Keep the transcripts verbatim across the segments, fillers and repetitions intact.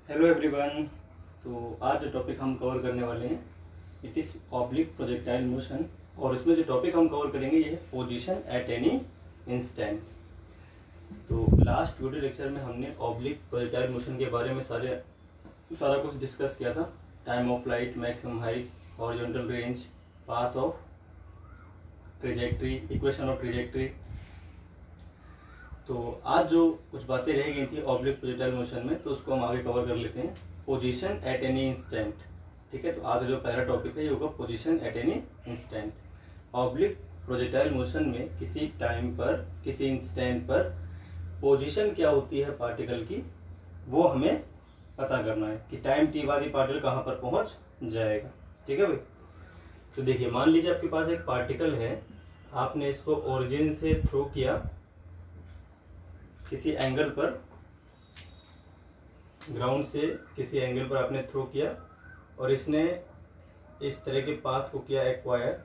Hello everyone. तो आज जो टॉपिक हम कवर करने वाले हैं it is oblique projectile motion, और इसमें जो टॉपिक हम कवर करेंगे ये है पोजीशन एट एनी इंस्टेंट। तो लास्ट वीडियो लेक्चर में हमने ऑब्लिक प्रोजेक्टाइल मोशन के बारे में सारे सारा कुछ डिस्कस किया था। Time of flight, maximum height, horizontal range, path of trajectory, equation of trajectory. तो आज जो कुछ बातें रह गई थी ऑब्लिक प्रोजेक्टाइल मोशन में, तो उसको हम आगे कवर कर लेते हैं। पोजीशन एट एनी इंस्टेंट, ठीक है। तो आज जो पहला टॉपिक है ये होगा position at any instant. Oblique projectile motion में किसी टाइम पर, किसी इंस्टेंट पर पोजीशन क्या होती है पार्टिकल की, वो हमें पता करना है कि टाइम टी बाद ही पार्टिकल कहाँ पर पहुंच जाएगा, ठीक है भाई। तो देखिए, मान लीजिए आपके पास एक पार्टिकल है, आपने इसको ओरिजिन से थ्रो किया किसी एंगल पर, ग्राउंड से किसी एंगल पर आपने थ्रो किया और इसने इस तरह के पाथ को किया एक्वायर,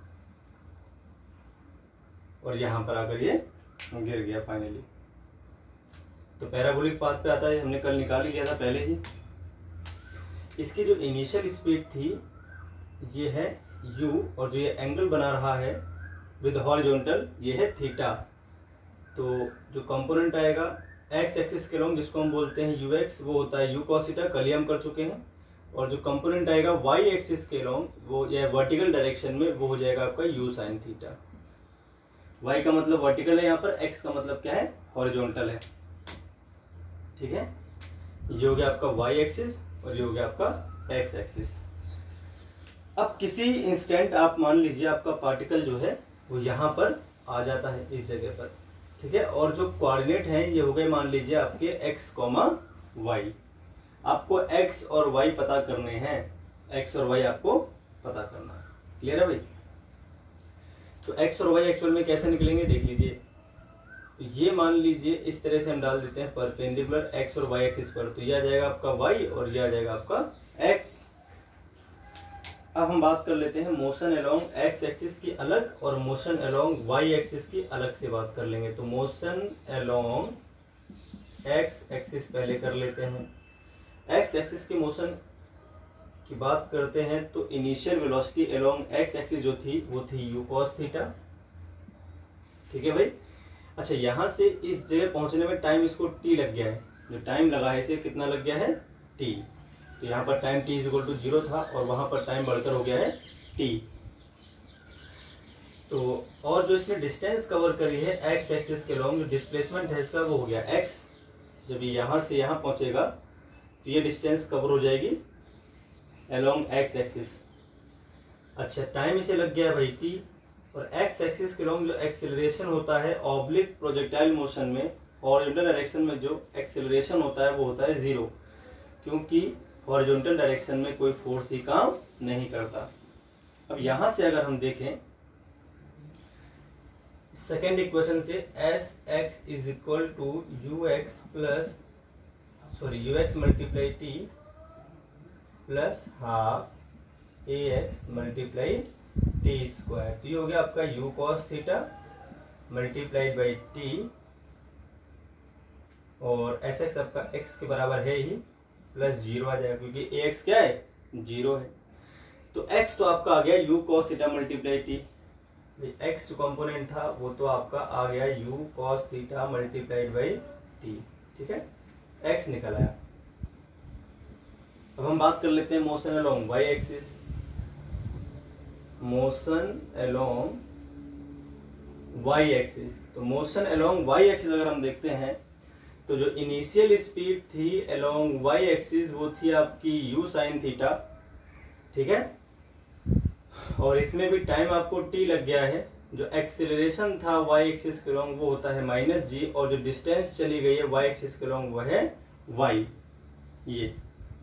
और यहां पर आकर ये गिर गया फाइनली। तो पैराबोलिक पाथ पे आता है, हमने कल निकाल ही लिया था पहले ही। इसकी जो इनिशियल स्पीड थी ये है u, और जो ये एंगल बना रहा है विद हॉरिजॉन्टल ये है थीटा। तो जो कंपोनेंट आएगा एक्स एक्सिस के लॉन्ग, जिसको हम बोलते हैं यू एक्स, वो होता है यू कॉस थीटा, कल ही हम कर चुके हैं। और जो कंपोनेंट आएगा वाई एक्सिस के लॉन्ग, वो या वर्टिकल डायरेक्शन में, वो हो जाएगा आपका यू साइन थीटा। वाई का मतलब वर्टिकल है यहाँ पर, एक्स का मतलब क्या है, हॉरिजॉन्टल है, ठीक है। ये हो गया आपका वाई एक्सिस और ये हो गया आपका एक्स एक्सिस। अब किसी इंस्टेंट आप मान लीजिए आपका पार्टिकल जो है वो यहाँ पर आ जाता है इस जगह पर, ठीक है। और जो कोऑर्डिनेट हैं ये हो गए मान लीजिए आपके x कॉमा वाई। आपको x और y पता करने हैं, x और y आपको पता करना है, क्लियर है भाई। तो x और y एक्चुअल में कैसे निकलेंगे देख लीजिए। तो ये मान लीजिए इस तरह से हम डाल देते हैं परपेंडिकुलर x और y एक्सिस पर, तो ये आ जाएगा आपका y और ये आ जाएगा आपका x। अब हम बात कर लेते हैं मोशन अलोंग एक्स एक्सिस की अलग और मोशन अलोंग वाई एक्सिस की अलग से बात कर लेंगे। तो मोशन अलोंग एक्स एक्सिस पहले कर लेते हैं। एक्स एक्सिस की मोशन की बात करते हैं तो initial velocity along x axis जो थी वो थी यू कॉस थीटा, ठीक है भाई। अच्छा, यहां से इस जगह पहुंचने में टाइम इसको टी लग गया है। जो टाइम लगा है इसे कितना लग गया है, टी। तो यहाँ पर time t is equal to zero था और वहां पर टाइम बढ़कर हो गया है t। तो और जो इसने डिस्टेंस कवर करी है x एक्सिस के लॉन्ग, जो डिस्प्लेसमेंट है इसका वो हो गया x। जब ये यहां से यहां पहुंचेगा तो ये डिस्टेंस कवर हो जाएगी अलोंग x एक्सिस। अच्छा, टाइम इसे लग गया भाई t, और x एक्सिस के लॉन्ग जो एक्सेलरेशन होता है ऑब्लिक प्रोजेक्टाइल मोशन में, हॉरिजॉन्टल डायरेक्शन में जो एक्सेलरेशन होता है वो होता है जीरो, क्योंकि हॉरिजॉन्टल डायरेक्शन में कोई फोर्स ही काम नहीं करता। अब यहां से अगर हम देखें सेकेंड इक्वेशन से, s x is equal to u x plus sorry u x multiply t plus half a x multiply t square. तो ये हो गया आपका u cos theta multiplied by t, और एस एक्स आपका एक्स के बराबर है ही, प्लस जीरो आ जाएगा क्योंकि ए एक्स क्या है, जीरो है। तो x तो आपका आ गया u cos theta multiply t. x जो कंपोनेंट था वो तो आपका आ गया u cos theta multiplied by t, ठीक है। x निकल आया। अब हम बात कर लेते हैं motion along y axis. Motion along y axis, तो मोशन अलोंग y एक्सिस अगर हम देखते हैं तो जो इनिशियल स्पीड थी अलोंग वाई एक्सिस वो थी आपकी यू साइन थीटा, ठीक है। और इसमें भी टाइम आपको टी लग गया है। जो एक्सेलरेशन था वाई एक्सिस के अलोंग वो होता है माइनस जी, और जो डिस्टेंस चली गई है वाई एक्सिस के अलोंग वो है वाई। ये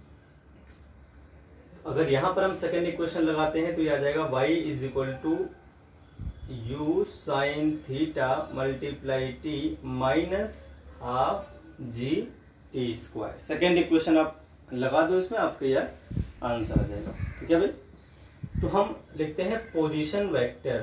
अगर यहां पर हम सेकेंड इक्वेशन लगाते हैं तो ये आ जाएगा y is equal to u sine theta multiply t minus half g t square. Second equation आप लगा दो इसमें, आपका यार आंसर आ जाएगा, ठीक है भाई। तो हम लिखते हैं position vector,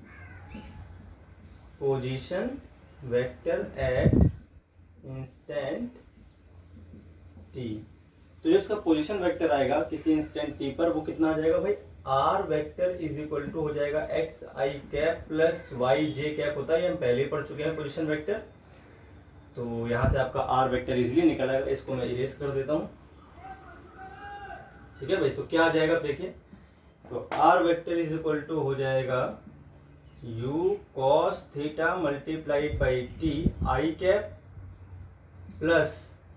position vector at instant t. तो जो इसका पोजीशन वेक्टर आएगा किसी इंस्टेंट टी पर वो कितना आ जाएगा भाई, r vector is equal to हो जाएगा x i cap plus y j cap होता है, ये हम पहले ही पढ़ चुके हैं पोजीशन वेक्टर। तो यहां से आपका आर वेक्टर इजिली निकल आएगा, इसको मैं इरेज कर देता हूं। ठीक है भाई, तो क्या आ जाएगा देखिए, तो r vector is equal to हो जाएगा u cos theta multiplied by t i cap plus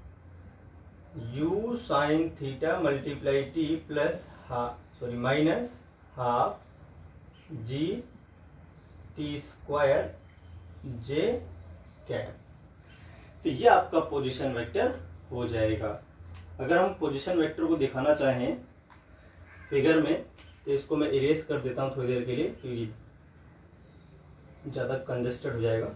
u sine theta multiply t plus half sorry minus half g t square j cap. तो ये आपका पोजीशन वेक्टर हो जाएगा। अगर हम position vector को दिखाना चाहें फिगर में तो इसको मैं इरेज कर देता हूं थोड़ी देर के लिए, क्योंकि ज्यादा कंजेस्टेड हो जाएगा।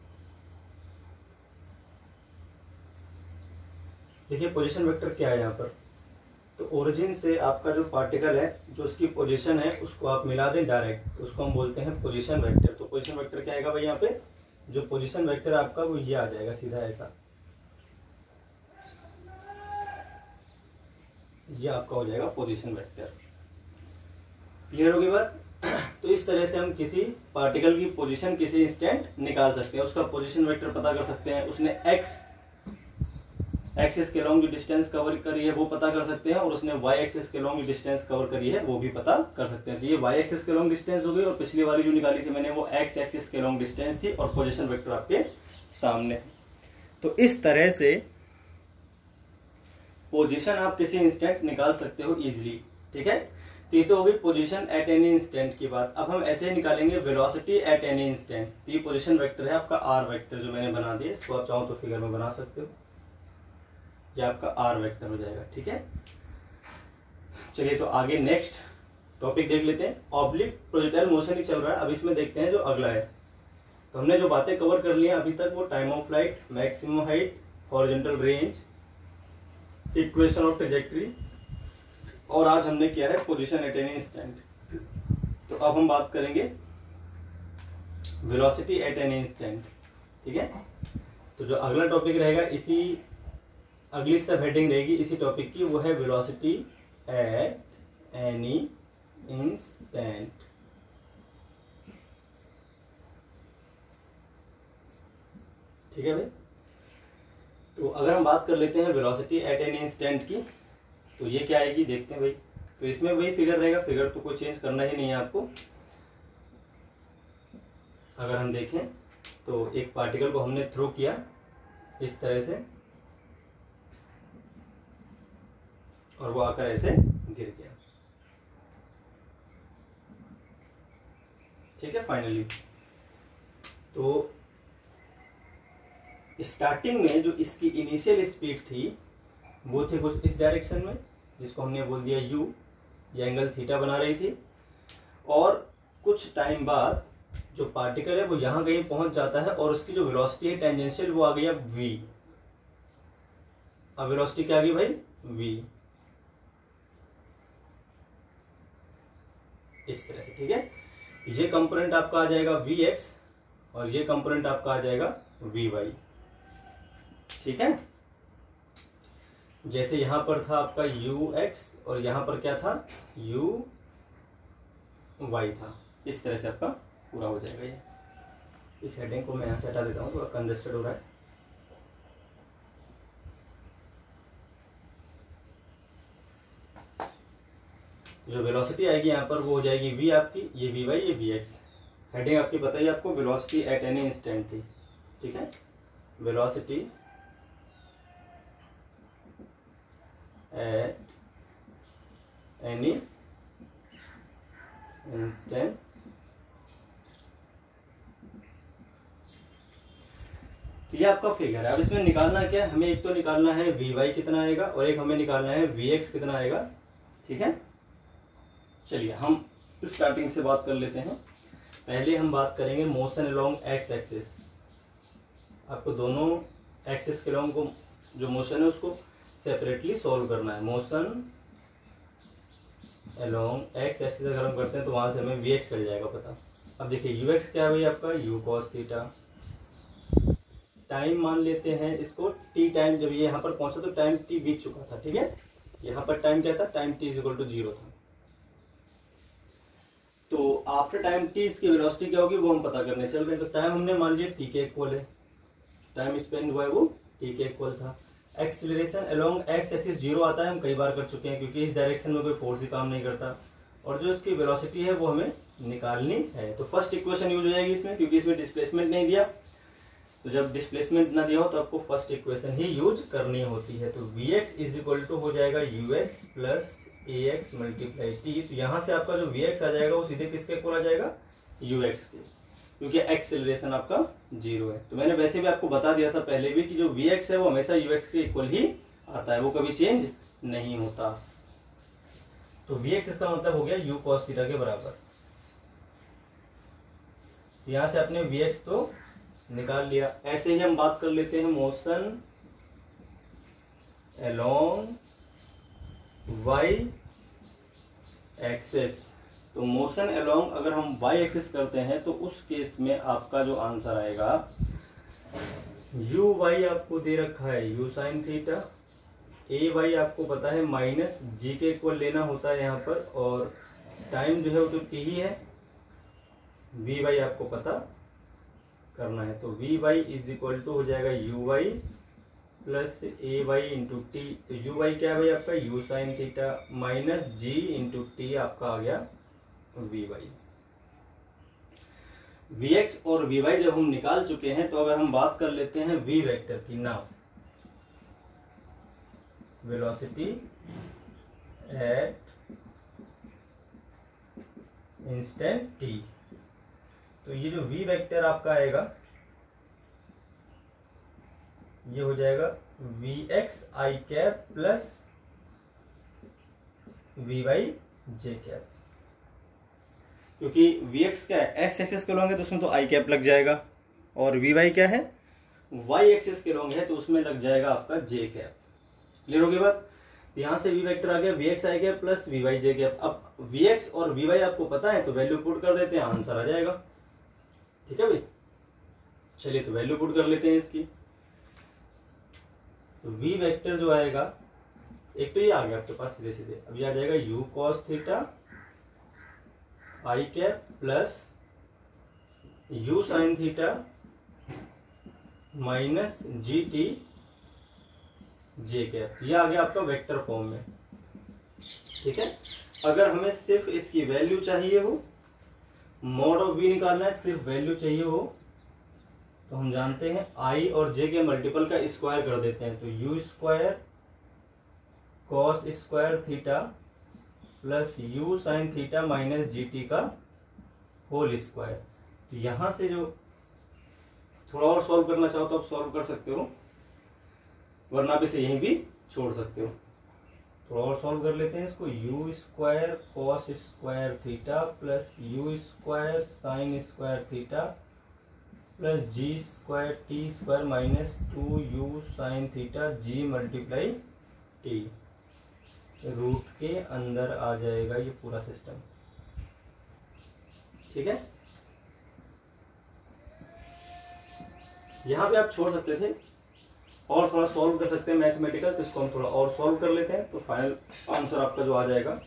देखिए पोजीशन वेक्टर क्या है यहाँ पर, तो ओरिजिन से आपका जो पार्टिकल है जो उसकी पोजीशन है उसको आप मिला दें डायरेक्ट, तो उसको हम बोलते हैं पोजीशन वेक्टर। तो पोजीशन वेक्टर क्या आएगा भाई, यहाँ पे जो पोजीशन वेक्टर आपका वो ये आ जाएगा सीधा ऐसा, ये आपका हो जाएगा पोजीशन वेक्टर। क्लियर होगी बात। तो इस तरह से हम किसी पार्टिकल की पोजीशन किसी इंस्टेंट निकाल सकते हैं, उसका पोजीशन वेक्टर पता कर सकते हैं, उसने एक्स एक्सिस के लॉन्ग जो डिस्टेंस कवर करी है वो पता कर सकते हैं, और उसने वाई एक्सिस के लॉन्ग डिस्टेंस कवर करी है वो भी पता कर सकते हैं। तो ये वाई एक्सिस के लॉन्ग डिस्टेंस हो गई, और पिछली वाली जो निकाली थी मैंने वो एक्स एक्सिस के लॉन्ग डिस्टेंस थी, और पोजीशन वेक्टर आपके सामने। तो इस तरह से पोजीशन आप किसी इंस्टेंट निकाल सकते हो इजिली। ठीक है, तो ये तो होगी पोजीशन एट एनी इंस्टेंट की बात। अब हम ऐसे ही निकालेंगे वेलोसिटी एट एनी इंस्टेंट। तो ये पोजीशन वेक्टर है आपका आर वेक्टर जो मैंने बना दिया, इसको आप चाहो तो फिगर में बना सकते हो, ये आपका आर वेक्टर हो जाएगा। ठीक है, चलिए तो आगे नेक्स्ट टॉपिक देख लेते हैं। ऑब्लिक प्रोजेक्टाइल मोशन ही चल रहा है, अब इसमें देखते हैं जो अगला है। तो हमने जो बातें कवर कर ली हैं अभी तक वो time of flight, maximum height, horizontal range, equation of trajectory, और आज हमने किया है पोजीशन एट एनी इंस्टेंट। तो अब हम बात करेंगे वेलोसिटी एट एनी इंस्टेंट। ठीक है, तो जो अगला टॉपिक रहेगा इसी अगली सब हेडिंग रहेगी इसी टॉपिक की, वो है वेलोसिटी एट एनी इंस्टेंट। ठीक है भाई, तो अगर हम बात कर लेते हैं वेलोसिटी एट एनी इंस्टेंट की, तो ये क्या आएगी देखते हैं भाई। तो इसमें वही फिगर रहेगा, फिगर तो कोई चेंज करना ही नहीं है आपको। अगर हम देखें तो एक पार्टिकल को हमने थ्रो किया इस तरह से, और वो आकर ऐसे गिर गया। ठीक है, फाइनली तो स्टार्टिंग में जो इसकी इनिशियल स्पीड थी वो थी कुछ इस डायरेक्शन में, जिसको हमने बोल दिया यू, ये एंगल थीटा बना रही थी, और कुछ टाइम बाद जो पार्टिकल है वो यहां कहीं पहुंच जाता है, और उसकी जो वेलोसिटी है टेंजेंशियल वो आ गई अब v। अब वेलोसिटी क्या आ गई भाई, v, इस तरह से। ठीक है, ये कंपोनेंट आपका आ जाएगा वी एक्स, और ये कंपोनेंट आपका आ जाएगा वी वाई। ठीक है, जैसे यहां पर था आपका यू एक्स और यहां पर क्या था यू वाई था, इस तरह से आपका पूरा हो जाएगा। ये इस हेडिंग को मैं यहां से हटा देता हूं, थोड़ा कंजेस्टेड हो रहा है। जो वेलोसिटी आएगी यहाँ पर वो हो जाएगी v आपकी, ये वी वाई, ये वी एक्स। हेडिंग आपकी बताइए आपको वेलोसिटी एट एनी इंस्टेंट थी। ठीक है, वेलोसिटी एट एनी इंस्टेंट। तो ये आपका फिगर है। अब इसमें निकालना क्या है, हमें एक तो निकालना है वी वाई कितना आएगा, और एक हमें निकालना है वी एक्स कितना आएगा। ठीक है, चलिए हम स्टार्टिंग से बात कर लेते हैं। पहले हम बात करेंगे मोशन अलोंग एक्स एक्सिस। आपको दोनों एक्सिस के अलोंग को जो मोशन है उसको सेपरेटली सॉल्व करना है। मोशन अलोंग एक्स एक्सिस अगर हम करते हैं तो वहां से हमें वी एक्स चल जाएगा पता। अब देखिए यू एक्स क्या है भाई आपका, यू कॉस थीटा। टाइम मान लेते हैं इसको टी टाइम, जब ये यहाँ पर पहुंचा तो टाइम टी बीत चुका था। ठीक है, यहाँ पर टाइम क्या था, time t is equal to zero था। तो आफ्टर टाइम टी इसकी वेलोसिटी क्या होगी वो हम पता करने चल रहे हैं। तो टाइम हमने मान लिया टी के इक्वल है, टाइम स्पेंड हुआ है वो टी के इक्वल था। Acceleration along x axis zero आता है, हम कई बार कर चुके हैं क्योंकि इस डायरेक्शन में कोई फोर्स ही काम नहीं करता। और जो इसकी वेलोसिटी है वो हमें निकालनी है। तो फर्स्ट इक्वेशन यूज हो जाएगी इसमें, क्योंकि इसमें डिस्प्लेसमेंट नहीं दिया। तो जब डिस्प्लेसमेंट ना दिया हो तो आपको फर्स्ट इक्वेशन ही यूज करनी होती है। तो v x is equal to हो जाएगा u x plus a x multiply t. तो यहाँ से आपका जो वी एक्स आ जाएगा वो सीधे किसके इक्वल आ जाएगा, यू एक्स के, क्योंकि एक्सेलरेशन आपका जीरो है। तो मैंने वैसे भी आपको बता दिया था पहले भी कि जो वी एक्स है वो हमेशा यू एक्स के इक्वल ही आता है, वो कभी चेंज नहीं होता। तो वी एक्स इसका मतलब हो गया यू कॉस थीटा के बराबर। यहां से आपने वी एक्स तो निकाल लिया। ऐसे ही हम बात कर लेते हैं मोशन अलोंग वाई एक्सिस। तो मोशन अलोंग अगर हम वाई एक्सिस करते हैं तो उस केस में आपका जो आंसर आएगा, यू वाई आपको दे रखा है u sine theta, a y आपको पता है माइनस जी के इक्वल लेना होता है यहाँ पर, और टाइम जो है वो तो टी ही है, वी वाई आपको पता करना है। तो v y is equal to हो जाएगा u y plus a y into t. तो यू वाई क्या है भाई आपका, u sine theta minus g into t आपका आ गया वी वाई। वी एक्स और वी वाई जब हम निकाल चुके हैं तो अगर हम बात कर लेते हैं वी वेक्टर की, now velocity at instant t. तो ये जो v वेक्टर आपका आएगा ये हो जाएगा v x i cap plus v y j cap. क्योंकि वी एक्स क्या है, x एक्सिस के लॉन्ग है तो उसमें तो आई कैप लग जाएगा, और वी वाई क्या है, y एक्सिस के लॉन्ग है तो उसमें लग जाएगा आपका जे कैप। क्लियर होगी बात। यहां से v वेक्टर आ गया v x i cap plus v y j cap. अब वी एक्स और वी वाई आपको पता है तो वैल्यू पुट कर देते हैं, आंसर आ जाएगा। ठीक है भाई, चलिए तो वैल्यू पुट कर लेते हैं इसकी। तो v वेक्टर जो आएगा, एक तो ये आ गया आपके पास सीधे सीधे, अब ये आ जाएगा u cos theta i cap plus u sine theta minus g t j cap. ये आ गया आपका वेक्टर फॉर्म में। ठीक है, अगर हमें सिर्फ इसकी वैल्यू चाहिए हो, मॉड ऑफ v निकालना है, सिर्फ वैल्यू चाहिए हो, तो हम जानते हैं i और j के मल्टीपल का स्क्वायर कर देते हैं। तो u square cos square theta plus u sine theta minus g t का होल स्क्वायर। तो यहां से जो थोड़ा और सॉल्व करना चाहो तो आप सॉल्व कर सकते हो, वरना भी से यहीं भी छोड़ सकते हो। थोड़ा और सॉल्व कर लेते हैं इसको। U square cos square theta plus u square sine square theta plus g square t square minus two u sine theta g multiply t. Root के अंदर आ जाएगा ये पूरा सिस्टम। ठीक है, यहां पे आप छोड़ सकते थे और थोड़ा सॉल्व कर सकते हैं मैथमेटिकल, तो इसको हम थोड़ा और सॉल्व कर लेते हैं। तो फाइनल आंसर आपका जो आ जाएगा,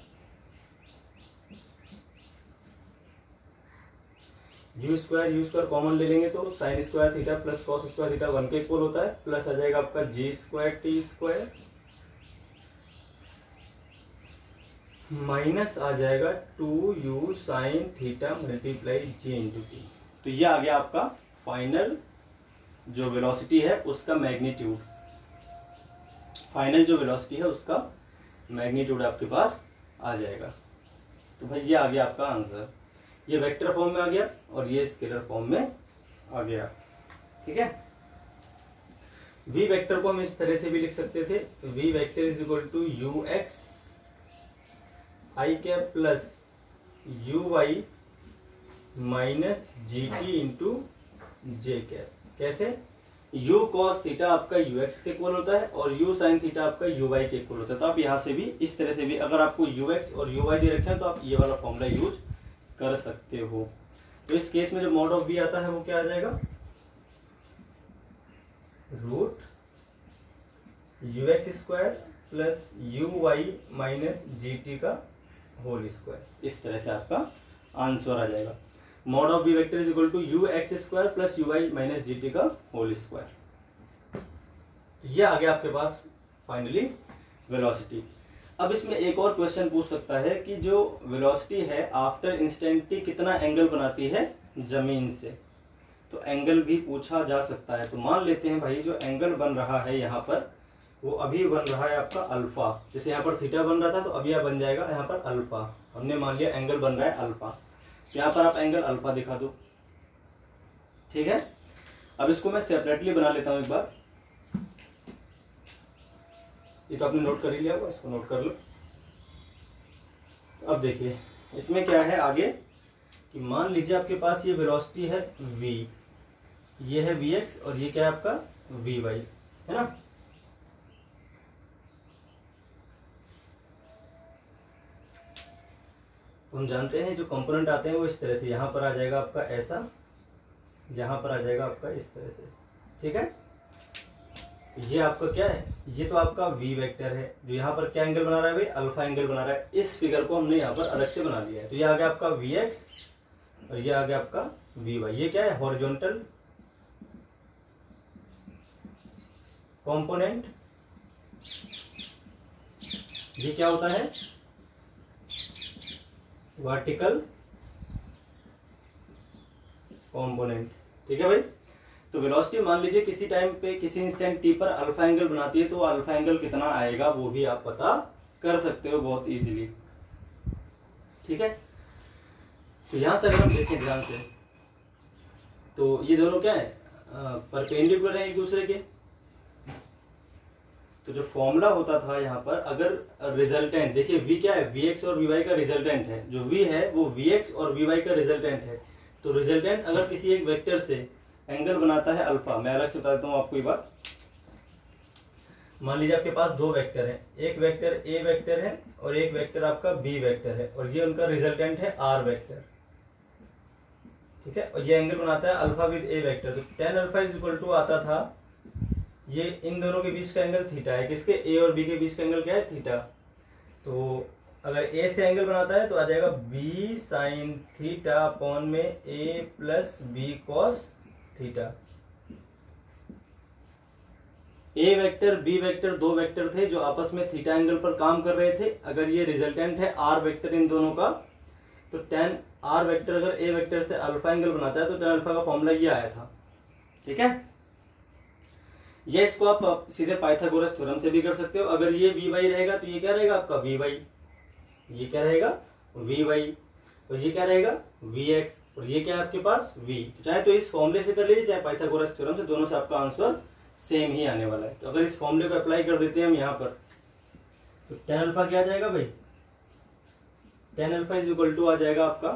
u square u square common ले लेंगे तो sine square theta plus cos square theta one के इक्वल होता है, प्लस आ जाएगा आपका g square t square minus आ जाएगा two u sine theta multiply g into t. तो ये आ गया आपका फाइनल जो वेलोसिटी है उसका मैग्नीट्यूड। फाइनल जो वेलोसिटी है उसका मैग्नीट्यूड आपके पास आ जाएगा। तो भाई ये आ गया आपका आंसर। ये वेक्टर फॉर्म में आ गया और ये स्केलर फॉर्म में आ गया। ठीक है, v वेक्टर को हम इस तरह से भी लिख सकते थे, v vector is equal to u x i cap plus u y minus g t into j cap. कैसे, u cos थीटा आपका ux के इक्वल होता है और u sin थीटा आपका uy के इक्वल होता है। तो आप यहां से भी इस तरह से भी, अगर आपको ux और uy दे रखे हैं तो आप ये वाला फॉर्मूला यूज कर सकते हो। तो इस केस में जो मॉड ऑफ v आता है वो क्या आ जाएगा, root u x square plus u y minus g t का होल स्क्वायर। इस तरह से आपका आंसर आ जाएगा। Mod of v vector is equal to u x square plus u y minus g t का होल स्क्वायर। ये आ गया आपके पास फाइनली वेलोसिटी। अब इसमें एक और क्वेश्चन पूछ सकता है कि जो वेलोसिटी है आफ्टर इंस्टेंट टी कितना एंगल बनाती है जमीन से, तो एंगल भी पूछा जा सकता है। तो मान लेते हैं भाई जो एंगल बन रहा है यहाँ पर वो अभी बन रहा है आपका अल्फा। जैसे यहाँ पर थीटा बन रहा था तो अभी यह बन जाएगा यहाँ पर अल्फा। हमने मान लिया एंगल बन रहा है अल्फा, यहाँ पर आप एंगल अल्फा दिखा दो, ठीक है। अब इसको मैं सेपरेटली बना लेता हूं एक बार। ये तो आपने नोट कर ही लिया होगा, इसको नोट कर लो। अब देखिए इसमें क्या है आगे कि मान लीजिए आपके पास ये वेलोसिटी है v, ये है vx और ये क्या है आपका vy, है ना। हम जानते हैं जो कंपोनेंट आते हैं वो इस तरह से, यहां पर आ जाएगा आपका ऐसा, यहां पर आ जाएगा आपका इस तरह से, ठीक है। ये आपका क्या है, ये तो आपका v वेक्टर है जो यहाँ पर क्या एंगल बना रहा है भाई, अल्फा एंगल बना रहा है। इस फिगर को हमने यहाँ पर अलग से बना लिया है। तो ये आ गया आपका vx और ये आ गया आपका vy। ये क्या है, हॉरिजॉन्टल कंपोनेंट। ये क्या होता है, वर्टिकल कंपोनेंट, ठीक है भाई। तो वेलोसिटी मान लीजिए किसी टाइम पे किसी इंस्टेंट टी पर अल्फा एंगल बनाती है, तो अल्फा एंगल कितना आएगा वो भी आप पता कर सकते हो बहुत इजीली, ठीक है। तो यहां से अगर हम देखें ध्यान से तो ये दोनों क्या है, परपेंडिकुलर है एक दूसरे के। तो जो फॉर्मूला होता था यहाँ पर, अगर रिजल्टेंट देखिए v क्या है, vx और vy का रिजल्टेंट है। जो v है वो vx और vy का रिजल्टेंट है। तो रिजल्टेंट अगर किसी एक वेक्टर से एंगल बनाता है अल्फा, मैं अलग से बता देता हूँ आपको ये बात। मान लीजिए आपके पास दो वेक्टर हैं, एक वेक्टर a वेक्टर है और एक वेक्टर आपका b वेक्टर है, और ये उनका रिजल्टेंट है r वेक्टर, ठीक है। और ये एंगल बनाता है अल्फा विद a वेक्टर। तो tan alpha is equal to आता था, ये इन दोनों के बीच का एंगल थीटा है। किसके, a और b के बीच का एंगल क्या है, थीटा। तो अगर a से एंगल बनाता है तो आ जाएगा b साइन थीटा अपॉन में a plus b cos theta. a vector b vector दो वेक्टर थे जो आपस में थीटा एंगल पर काम कर रहे थे। अगर ये रिजल्टेंट है r वेक्टर इन दोनों का, तो टेन r वेक्टर अगर a वेक्टर से अल्फा एंगल बनाता है तो टेन अल्फा का फॉर्मूला ये आया था, ठीक है। ये इसको आप सीधे पाइथागोरस थ्योरम से भी कर सकते हो। अगर ये vy रहेगा तो ये क्या रहेगा आपका vy, ये क्या रहेगा vy, और ये क्या रहेगा vx, और ये क्या है आपके पास v। तो चाहे तो इस फॉर्मूले से कर लीजिए चाहे पाइथागोरस थ्योरम से, दोनों से आपका आंसर सेम ही आने वाला है। तो अगर इस फॉर्मूले को अप्लाई कर देते हैं हम यहाँ पर, तो टेन अल्फा क्या आ जाएगा भाई, tan alpha is equal to आ जाएगा आपका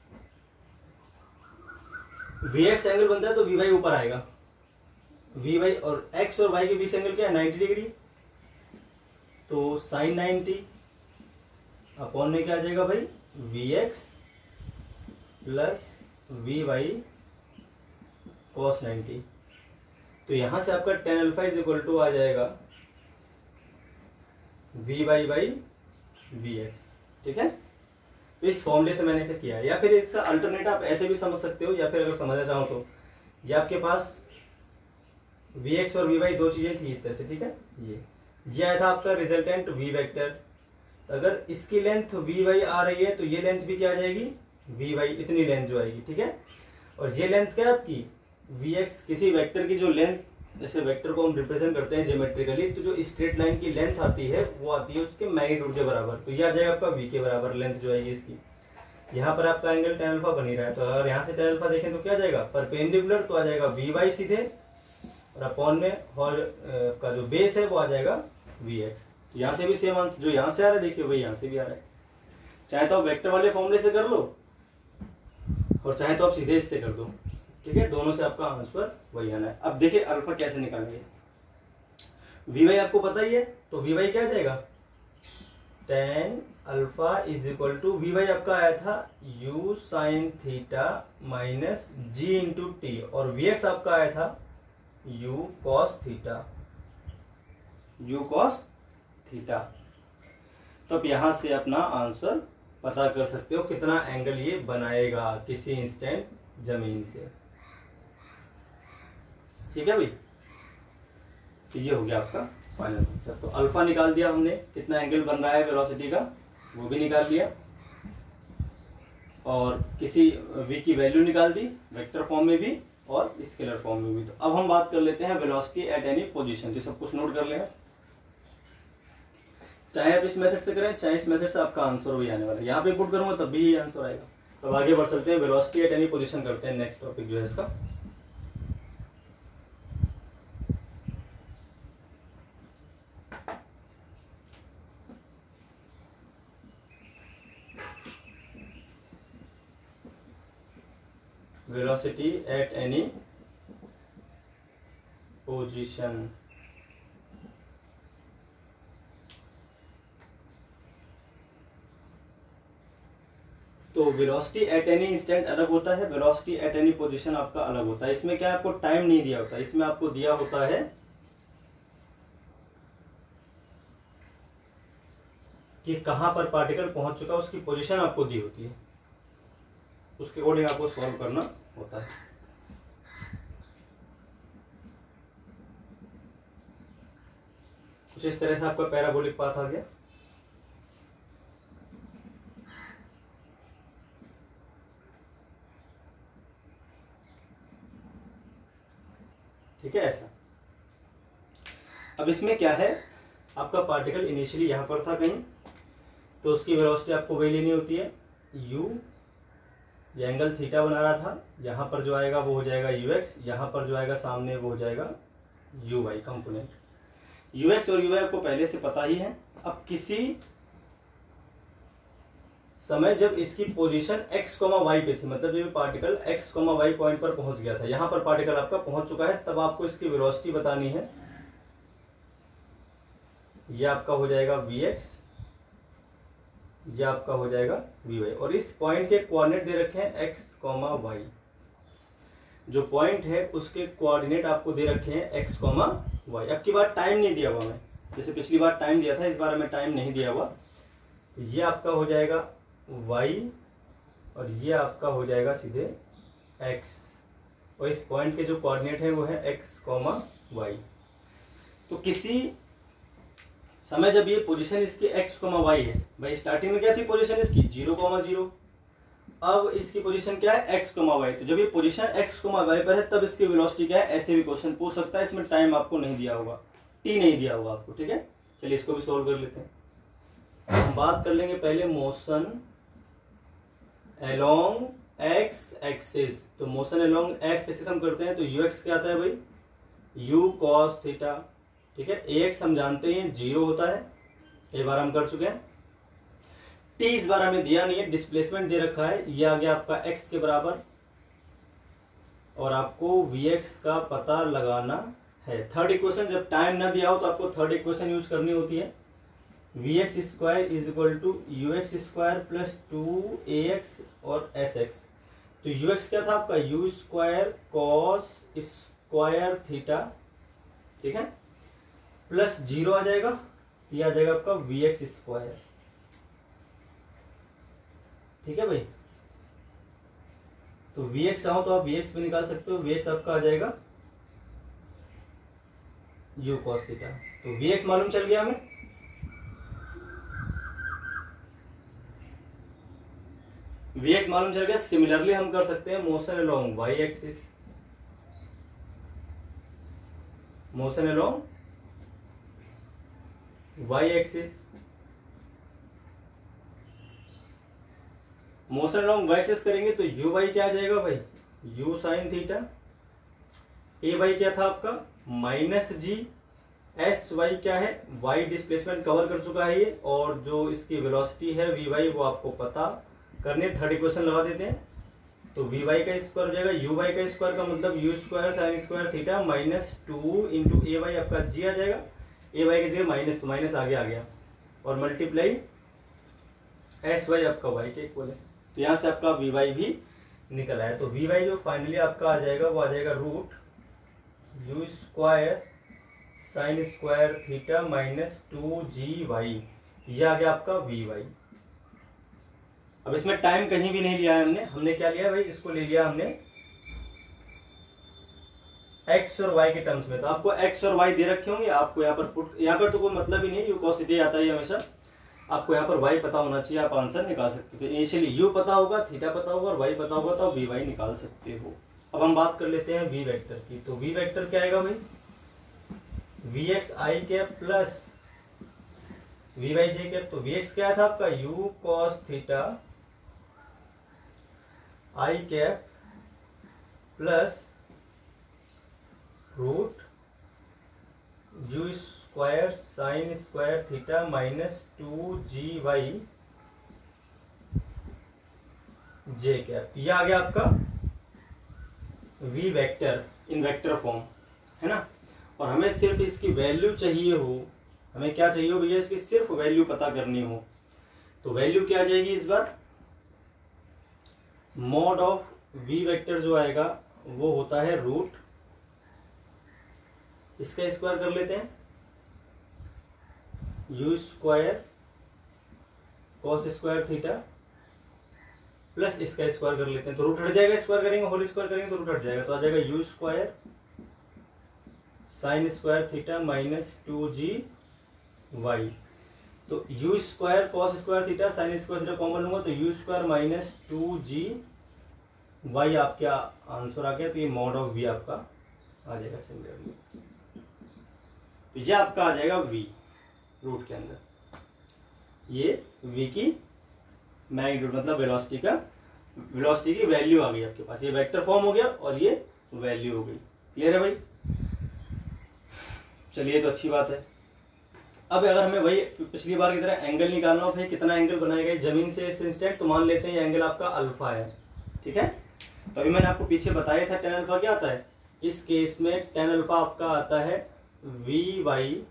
vx एंगल बनता है तो vy ऊपर आएगा, vy और x और y के बीच एंगल क्या है नाइन्टी डिग्री, तो साइन नाइन्टी अपॉन में क्या आ जाएगा भाई vx plus vy cos ninety. तो यहां से आपका tan alpha is equal to आ जाएगा vy बाई vx, ठीक है। तो इस फॉर्मूले से मैंने क्या किया, या फिर इसका अल्टरनेट आप ऐसे भी समझ सकते हो, या फिर अगर समझना चाहो तो ये आपके पास vx और vy दो चीजें थी इस तरह से, ठीक है। ये ये आया था आपका रिजल्टेंट v वेक्टर। अगर इसकी लेंथ vy आ रही है तो ये लेंथ भी क्या आ जाएगी vy, इतनी लेंथ जो आएगी, ठीक है। और ये लेंथ क्या है आपकी vx, किसी वेक्टर की जो लेंथ, जैसे वेक्टर को हम रिप्रेजेंट करते हैं ज्योमेट्रिकली, तो जो स्ट्रेट लाइन की लेंथ आती है वो आती है उसके मैग्नीट्यूड के बराबर। तो ये आ जाएगा आपका v के बराबर लेंथ जो आएगी इसकी। यहाँ पर आपका एंगल टेन अल्फा बन ही रहा है, तो अगर यहाँ से टेन अल्फा देखें तो क्या आ जाएगा परपेंडिकुलर, तो आ जाएगा vy सीधे, और अपॉन में और का जो बेस है वो आ जाएगा vx। तो यहाँ से भी सेम आंसर जो यहाँ से आ रहा है देखिए वही यहाँ से भी आ रहा है। चाहे तो आप वेक्टर वाले फॉर्मूले से कर लो और चाहे तो आप सीधे इससे कर दो, ठीक है। दोनों से आपका आंसर वही आना है। अब देखिए अल्फा कैसे निकालेंगे, vy आपको पता ही है, तो vy क्या आ जाएगा tan alpha is equal to vy आपका आया था u sine theta minus g into t, और vx आपका आया था u cos theta, u cos theta. तो अब यहाँ से अपना आंसर पता कर सकते हो कितना एंगल ये बनाएगा किसी इंस्टेंट जमीन से। ठीक है भाई, तो ये हो गया आपका फाइनल आंसर। तो अल्फा निकाल दिया हमने, कितना एंगल बन रहा है वेलोसिटी का वो भी निकाल लिया, और किसी v की वैल्यू निकाल दी वेक्टर फॉर्म में भी और स्केलर फॉर्म में भी। तो अब हम बात कर लेते हैं वेलोसिटी एट एनी पोजीशन। तो सब कुछ नोट कर लें, चाहे आप इस मेथड से करें चाहे इस मेथड से, आपका आंसर वही आने वाला है। यहाँ पे पुट करूंगा तब भी ये आंसर आएगा। तो आगे बढ़ सकते हैं, वेलोसिटी एट एनी पोजीशन करते हैं। नेक्स्ट टॉपिक जो है इसका वेलोसिटी एट एनी पोजीशन। तो वेलोसिटी एट एनी इंस्टेंट अलग होता है, वेलोसिटी एट एनी पोजीशन आपका अलग होता है। इसमें क्या आपको टाइम नहीं दिया होता, इसमें आपको दिया होता है कि कहां पर पार्टिकल पहुंच चुका, उसकी पोजीशन आपको दी होती है, उसके अकॉर्डिंग आपको सॉल्व करना होता है। कुछ इस तरह से आपका पैराबोलिक पाथ आ गया। ठीक है, ऐसा। अब इसमें क्या है, आपका पार्टिकल इनिशियली यहां पर था कहीं, तो उसकी वेलोसिटी आपको वही लेनी होती है u, ये एंगल थीटा बना रहा था, यहाँ पर जो आएगा वो हो जाएगा ux, यहाँ पर जो आएगा सामने वो हो जाएगा uy कंपोनेंट। ux और uy आपको पहले से पता ही है। अब किसी समय जब इसकी पोजीशन x, y पे थी, मतलब ये पार्टिकल x, y पॉइंट पर पहुंच गया था, यहां पर पार्टिकल आपका पहुंच चुका है, तब आपको इसकी वेलोसिटी बतानी है। ये आपका हो जाएगा vx, ये आपका हो जाएगा vy, और इस पॉइंट के कोऑर्डिनेट दे रखे हैं x, y। जो पॉइंट है उसके कोऑर्डिनेट आपको दे रखे हैं x, y। अब की बार टाइम नहीं दिया हुआ मैं, जैसे पिछली बार टाइम दिया था, इस बार में टाइम नहीं दिया हुआ। तो ये आपका हो जाएगा y और ये आपका हो जाएगा सीधे x, और इस पॉइंट के जो कोऑर्डिनेट है वो है x, y। तो किसी समय जब ये पोजीशन इसकी x, y है, भाई स्टार्टिंग में क्या थी पोजीशन इसकी जीरो, जीरो, अब इसकी पोजीशन क्या है x, y। तो जब ये पोजीशन x, y पर है तब इसकी वेलोसिटी क्या है, ऐसे भी क्वेश्चन पूछ सकता है। इसमें टाइम आपको नहीं दिया होगा, t नहीं दिया होगा आपको। ठीक है, चलिए इसको भी सोल्व कर लेते हैं। हम बात कर लेंगे पहले मोशन अलोंग x एक्सिस। तो मोशन अलोंग x एक्सिस हम करते हैं, तो ux क्या आता है भाई, u cos थीटा। ठीक है, ax हम जानते हैं जीरो होता है, ये बार हम कर चुके हैं। t इस बार हमें दिया नहीं है, डिस्प्लेसमेंट दे रखा है, ये आ गया आपका x के बराबर, और आपको vx का पता लगाना है। थर्ड इक्वेशन जब टाइम ना दिया हो तो आपको थर्ड इक्वेशन यूज करनी होती है, vx square is equal to ux square plus two a x और एस एक्स। तो ux क्या था आपका, u square cos square theta, ठीक है, प्लस जीरो आ जाएगा, ये आ जाएगा आपका vx स्क्वायर। ठीक है भाई, तो vx चाहो तो आप vx भी निकाल सकते हो, vx आपका आ जाएगा u cos थीटा। तो vx मालूम चल गया हमें, vx मालूम चल गया। सिमिलरली हम कर सकते हैं motion along y axis, motion along y axis, motion along y axis करेंगे तो u y क्या आ जाएगा भाई, u sine theta. A y क्या था आपका माइनस जी, एस वाई क्या है, y डिस्प्लेसमेंट कवर कर चुका है ये, और जो इसकी वेलोसिटी है वी वाई वो आपको पता करने। थर्ड इक्वेशन लगा देते हैं, तो वी वाई का स्क्वायर हो जाएगा यू वाई का स्क्वायर का मतलब u square sine square theta minus two into a y आपका जी आ जाएगा, ए वाई की जगह माइनस माइनस आगे आ गया, और मल्टीप्लाई एस वाई आपका वाई के इक्वल है। तो यहाँ से आपका वी वाई भी निकल आया। तो वी वाई जो फाइनली आपका आ जाएगा वो आ जाएगा root u square sine square theta minus two g y, ये आ गया आपका वी वाई। अब इसमें टाइम कहीं भी नहीं लिया है हमने, हमने क्या लिया भाई, इसको ले लिया हमने एक्स और वाई के टर्म्स में। तो आपको एक्स और वाई दे रखे होंगे, आपको यहाँ पर पुट, यहाँ पर तो कोई मतलब ही नहीं, यू कॉस थीटा आता है हमेशा, आपको यहाँ पर वाई पता होना चाहिए, आप आंसर निकाल सकते हो। तो इनिशियली यू पता होगा, थीटा पता होगा और वाई पता होगा, तो आप वी वाई निकाल सकते हो। अब हम बात कर लेते हैं वी वेक्टर की। तो वी वेक्टर क्या आएगा भाई, v x i cap plus v y j cap. तो वी एक्स क्या था आपका, u cos theta i cap plus root u square sine square theta minus two g y j cap, यह आ गया आपका v vector in vector form, है ना। और हमें सिर्फ इसकी वैल्यू चाहिए हो, हमें क्या चाहिए हो भैया, इसकी सिर्फ वैल्यू पता करनी हो। तो वैल्यू क्या आ जाएगी इस बार, मॉड ऑफ वी वेक्टर जो आएगा वो होता है रूट, इसका स्क्वायर कर लेते हैं, u square cos square theta plus इसका स्क्वायर कर लेते हैं। तो रूट हट जाएगा, स्क्वायर करेंगे होल स्क्वायर करेंगे तो रूट हट जाएगा, तो आ जाएगा u square sine square theta minus two g y. तो u square cos square theta sine square theta common लूंगा, तो u square minus two g y आपका आंसर आ गया। तो ये मॉड ऑफ वी आपका आ जाएगा सिमिलरली, तो ये आपका आ जाएगा वी रूट के अंदर, ये वी की मैग्नीट्यूड मतलब वेलोसिटी का, वेलोसिटी की वैल्यू आ गई आपके पास, ये वेक्टर फॉर्म हो गया और ये वैल्यू हो गई। क्लियर है भाई, चलिए तो अच्छी बात है। अब अगर हमें वही पिछली बार की तरह एंगल निकालना हो, फिर कितना एंगल बनाएगा जमीन से इस इंस्टेंट, तो मान लेते हैं ये एंगल आपका अल्फा है, ठीक है। तो अभी मैंने आपको पीछे बताया था टेन अल्फा क्या आता है, इस केस में टेन अल्फा आपका आता है वी वाई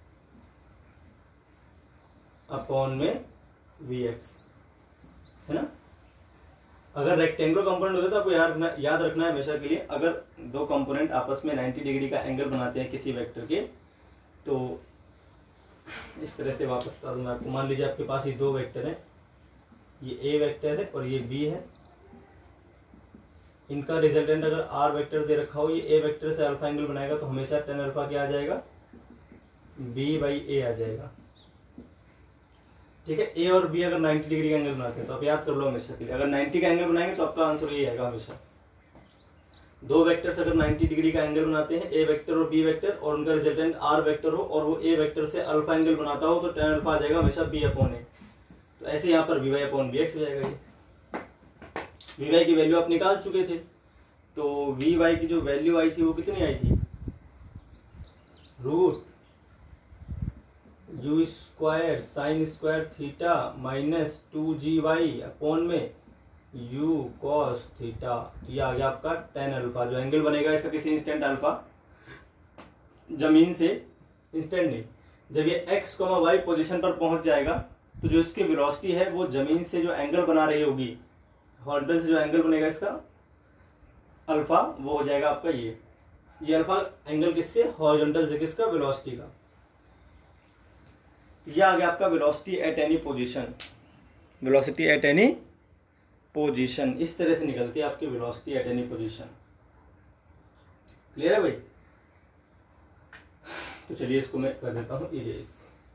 अपॉन में वी एक्स, है ना। अगर रेक्टेंगुलर कंपोनेंट होता है तो आपको याद रखना याद रखना है हमेशा के लिए, अगर दो कंपोनेंट आपस में नाइंटी डिग्री का एंगल बनाते हैं किसी वेक्टर के, तो इस तरह से वापस कर दूंगा आपको। मान लीजिए आपके पास ये दो वेक्टर हैं, ये ए वेक्टर है और ये बी है, इनका रिजल्टेंट अगर आर वेक्टर दे रखा हो, ये ए वेक्टर से अल्फा एंगल बनाएगा, तो हमेशा टेन अल्फा क्या आ जाएगा, बी बाई ए आ जाएगा, ठीक है। ए और बी अगर नाइंटी डिग्री का एंगल बनाते हैं तो आप याद कर लो हमेशा के लिए, अगर नाइंटी का एंगल बनाएंगे तो आपका आंसर ये आएगा हमेशा। दो वेक्टर्स अगर नाइंटी डिग्री का एंगल बनाते हैं, ए वेक्टर और बी वेक्टर, और उनका रिजल्टेंट आर वेक्टर हो और वो ए वेक्टर से अल्फा एंगल बनाता हो, तो टेन अल्फा आ जाएगा हमेशा बी अपॉन ए। तो ऐसे यहाँ पर v y upon b x हो जाएगा। ये वी वाई की वैल्यू आप निकाल चुके थे, तो वी वाई की जो वैल्यू आई थी वो कितनी आई थी, root u square sine square theta minus two g y upon में यू कॉस थीटा। ये आ गया आपका टेन अल्फा, जो एंगल बनेगा इसका किसी इंस्टेंट अल्फा, जमीन से इंस्टेंट नहीं, जब ये एक्स कॉमा वाई पोजीशन पर पहुंच जाएगा तो जो इसकी वेलोसिटी है वो जमीन से जो एंगल बना रही होगी, हॉरिजॉन्टल से जो एंगल बनेगा इसका अल्फा, वो हो जाएगा आपका ये ये अल्फा एंगल किससे, हॉरिजॉन्टल से, किसका, वेलोसिटी का। ये आ गया आपका velocity at any position, velocity at any position, इस तरह से निकलती है आपकी velocity at any position. Clear है भाई। तो चलिए इसको मैं कर देता हूं इरेज।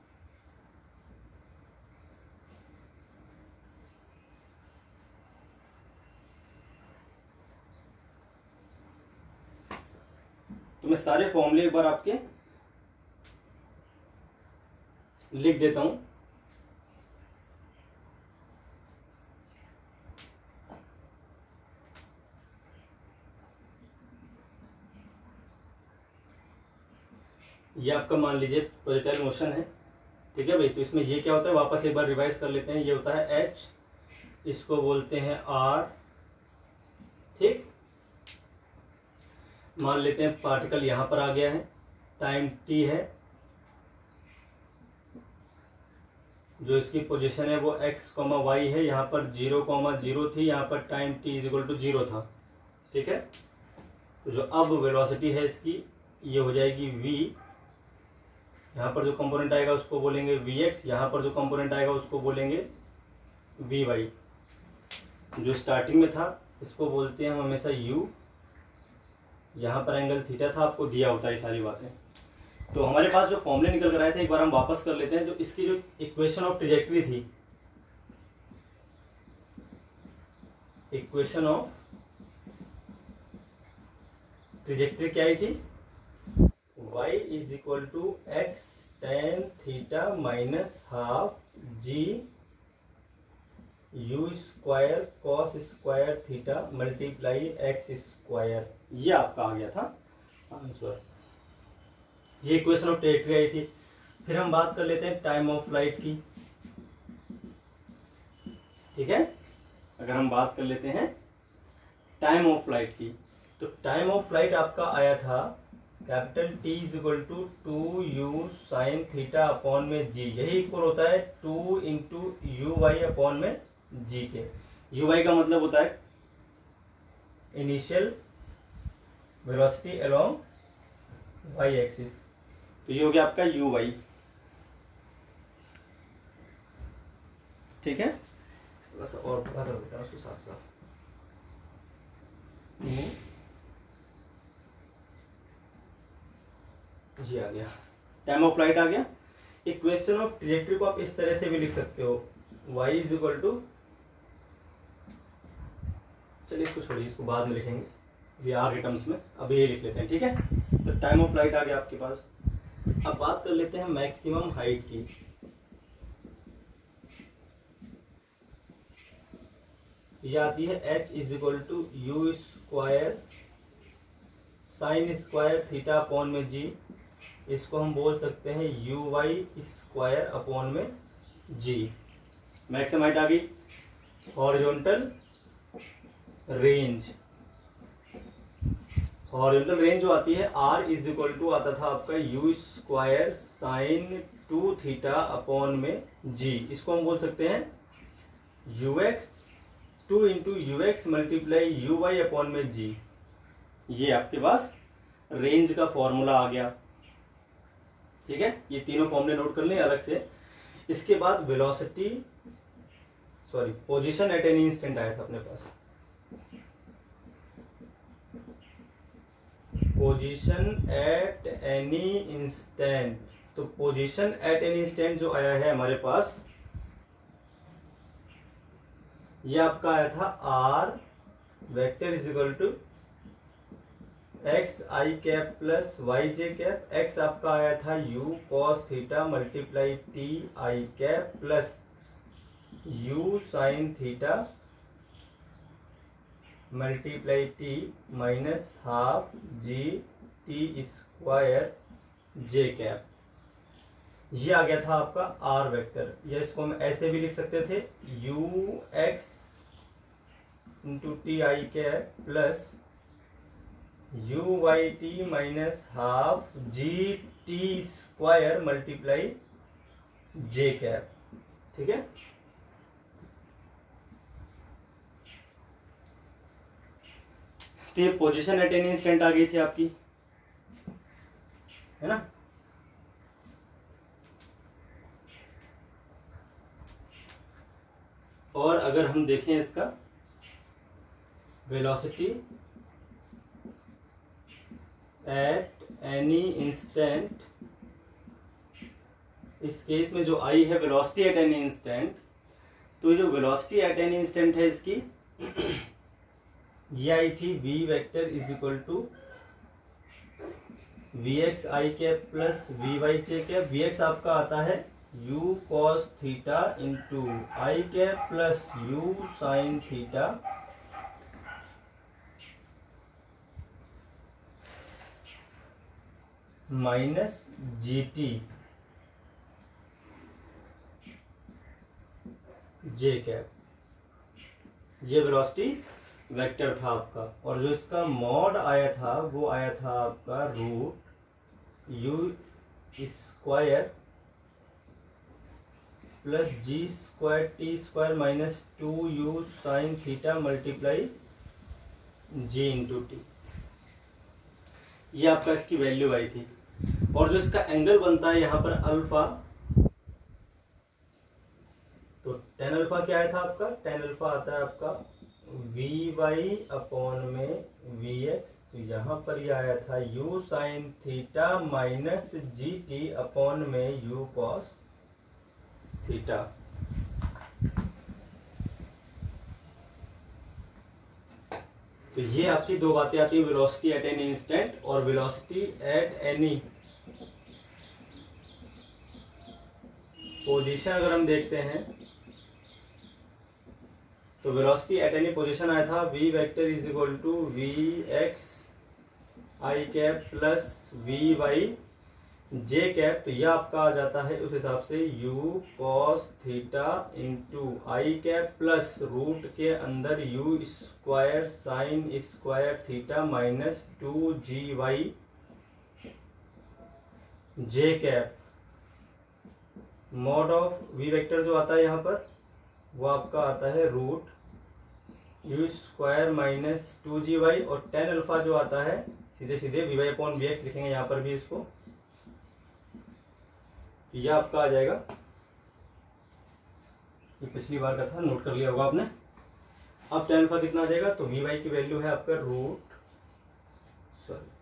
तो मैं सारे फॉर्मूले एक बार आपके लिख देता हूं। ये आपका मान लीजिए प्रोजेक्टाइल मोशन है, ठीक है भाई। तो इसमें ये क्या होता है, वापस एक बार रिवाइज कर लेते हैं। ये होता है एच, इसको बोलते हैं आर, ठीक। मान लेते हैं पार्टिकल यहां पर आ गया है, टाइम टी है, जो इसकी पोजीशन है वो एक्स कॉमा वाई है, यहाँ पर जीरो कॉमा जीरो थी, यहाँ पर time t is equal to zero था, ठीक है। तो जो अब वेलोसिटी है इसकी ये हो जाएगी v यहाँ पर जो कंपोनेंट आएगा उसको बोलेंगे वी एक्स, यहाँ पर जो कंपोनेंट आएगा उसको बोलेंगे वी वाई। जो स्टार्टिंग में था इसको बोलते हैं हम हमेशा यू, यहाँ पर एंगल थीटा था, आपको दिया होता है ये सारी बातें। तो हमारे पास जो फॉर्मूले निकल कर आए थे एक बार हम वापस कर लेते हैं। जो इसकी जो इक्वेशन ऑफ ट्रेजेक्टरी थी, इक्वेशन ऑफ ट्रेजेक्टरी क्या आई थी, y is equal to x tan theta minus half g u square cos square theta multiply x square. ये आपका आ गया था आंसर। ये इक्वेशन ऑफ ट्रेजेक्टरी आई थी। फिर हम बात कर लेते हैं टाइम ऑफ फ्लाइट की, ठीक है। अगर हम बात कर लेते हैं टाइम ऑफ फ्लाइट की, तो टाइम ऑफ फ्लाइट आपका आया था capital T is equal to to u sine theta upon में जी। यही इक्वल होता है to into you y upon में जी के। यू वाई का मतलब होता है initial velocity along y axis. तो ये हो गया आपका यू वाई, ठीक है। थोड़ा सा और बड़ा कर देता हूं उसको साफ साफ। जी आ गया, टाइम ऑफ फ्लाइट आ गया। इक्वेशन ऑफ ट्रेजेक्टरी को आप इस तरह से भी लिख सकते हो, y इज इक्वल टू, चलिए इसको छोड़िए, इसको बाद में लिखेंगे वी आर के टर्म्स में, अभी ये लिख लेते हैं, ठीक है। तो टाइम ऑफ फ्लाइट आ गया आपके पास। अब बात कर लेते हैं मैक्सिमम हाइट की। ये आती है h is equal to u square sine square theta upon में जी। इसको हम बोल सकते हैं यू वाई स्क्वायर अपॉन में जी। मैक्सिमम हाइट आ गई। हॉरिजॉन्टल रेंज, हॉरिजॉन्टल रेंज जो आती है r इज इक्वल टू आता था आपका u square sine two theta upon में जी। इसको हम बोल सकते हैं u x two into u x multiply u y upon में जी। ये आपके पास रेंज का फॉर्मूला आ गया, ठीक है। ये तीनों फॉर्मूले नोट कर लें अलग से। इसके बाद velocity sorry position at any instant आया था अपने पास। पोजीशन एट एनी इंस्टेंट, तो पोजीशन एट एनी इंस्टेंट जो आया है हमारे पास, ये आपका आया था r vector is equal to x i cap plus y j cap. X आपका आया था u cos theta multiply t i cap plus u sine theta multiply t minus half g t square j cap. ये आ गया था आपका are vector. या इसको हम ऐसे भी लिख सकते थे u x into t i cap plus u y t minus half g t square multiply j cap, ठीक है। तो ये पोजीशन एट एनी इंस्टेंट आ गई थी आपकी, है ना। और अगर हम देखें इसका वेलोसिटी एट एनी इंस्टेंट, इस केस में जो आई है वेलोसिटी एट एनी इंस्टेंट, तो जो वेलोसिटी एट एनी इंस्टेंट है इसकी ये आई थी v vector is equal to v x i cap plus v y j cap. V x आपका आता है u cos theta into i cap plus u sine theta minus g t j cap. ये velocity vector था आपका। और जो इसका mod आया था वो आया था आपका root u square plus g square t square minus two u sine theta multiply g into t. ये आपका इसकी वैल्यू आई थी। और जो इसका एंगल बनता है यहाँ पर अल्फा, तो टेन अल्फा क्या आया था आपका, टेन अल्फा आता है आपका वी वाई अपॉन में वी एक्स, तो यहाँ पर यह आया था u sine theta minus g t upon में यू कॉस थीटा। तो ये आपकी दो बातें आती है, वेलोसिटी एट एनी इंस्टेंट और वेलोसिटी एट एनी पोजीशन। अगर हम देखते हैं तो वेलोसिटी एट एनी पोजीशन आया था v vector is equal to v x i cap plus v y j cap. तो यह आपका आ जाता है उस हिसाब से u cos theta into i cap plus root के अंदर u square sine square theta minus two g y j cap. Mod of v vector जो आता है यहाँ पर वो आपका आता है root u square minus two g y, और टेन अल्फा जो आता है सीधे सीधे v y upon v x लिखेंगे यहाँ पर भी इसको, यह आपका आ जाएगा। ये पिछली बार का था, नोट कर लिया होगा आपने। अब टेन अल्फा कितना आ जाएगा, तो वी वाई की वैल्यू है आपका रूट सॉरी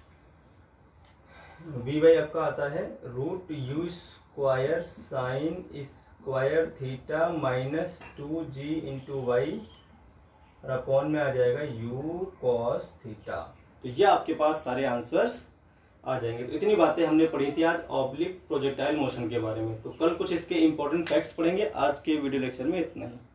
वी वाई आपका आता है root u square sine square theta minus two g into y और अपॉन में आ जाएगा u कॉस थीटा। तो ये आपके पास सारे आंसर्स आ जाएंगे। तो इतनी बातें हमने पढ़ी थी आज ऑब्लिक प्रोजेक्टाइल मोशन के बारे में। तो कल कुछ इसके इंपॉर्टेंट फैक्ट्स पढ़ेंगे। आज के वीडियो लेक्चर में इतना ही।